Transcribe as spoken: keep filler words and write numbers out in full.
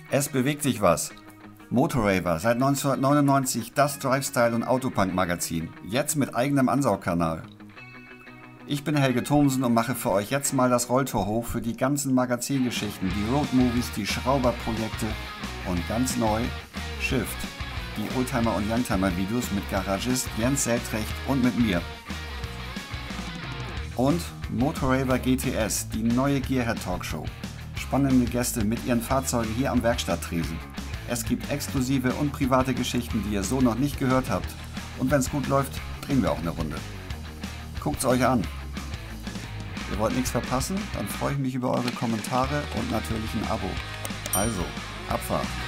Es bewegt sich was. Motorraver, seit neunzehnhundertneunundneunzig das Drivestyle- und Autopunk-Magazin. Jetzt mit eigenem Ansaugkanal. Ich bin Helge Thomsen und mache für euch jetzt mal das Rolltor hoch für die ganzen Magazingeschichten, die Roadmovies, die Schrauberprojekte und ganz neu Shift, die Oldtimer- und Youngtimer-Videos mit Garagist Jens Seltrecht und mit mir. Und Motorraver G T S, die neue Gearhead-Talkshow. Spannende Gäste mit ihren Fahrzeugen hier am Werkstatttresen. Es gibt exklusive und private Geschichten, die ihr so noch nicht gehört habt. Und wenn es gut läuft, drehen wir auch eine Runde. Guckt's euch an. Ihr wollt nichts verpassen? Dann freue ich mich über eure Kommentare und natürlich ein Abo. Also, Abfahrt!